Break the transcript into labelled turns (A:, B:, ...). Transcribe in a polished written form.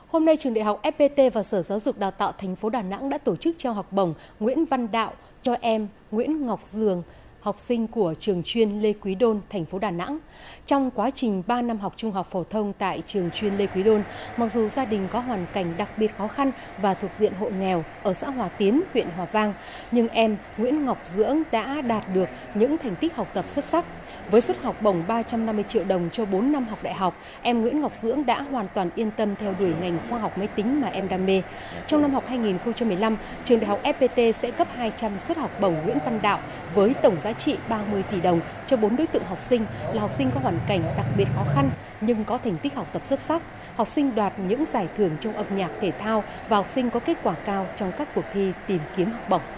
A: Hôm nay, trường đại học FPT và Sở Giáo dục Đào tạo thành phố Đà Nẵng đã tổ chức trao học bổng Nguyen Van Dao cho em Nguyen Ngoc Duong, học sinh của trường chuyên Lê Quý Đôn, thành phố Đà Nẵng. Trong quá trình 3 năm học trung học phổ thông tại trường chuyên Lê Quý Đôn, mặc dù gia đình có hoàn cảnh đặc biệt khó khăn và thuộc diện hộ nghèo ở xã Hoa Tien, huyện Hoa Vang, nhưng em Nguyen Ngoc Duong đã đạt được những thành tích học tập xuất sắc. Với suất học bổng 350 triệu đồng cho 4 năm học đại học, em Nguyen Ngoc Duong đã hoàn toàn yên tâm theo đuổi ngành khoa học máy tính mà em đam mê. Trong năm học 2015, trường đại học FPT sẽ cấp 200 suất học bổng Nguyen Van Dao với tổng giá trị 30 tỷ đồng cho 4 đối tượng học sinh là học sinh có hoàn cảnh đặc biệt khó khăn nhưng có thành tích học tập xuất sắc, học sinh đoạt những giải thưởng trong âm nhạc thể thao và học sinh có kết quả cao trong các cuộc thi tìm kiếm học bổng.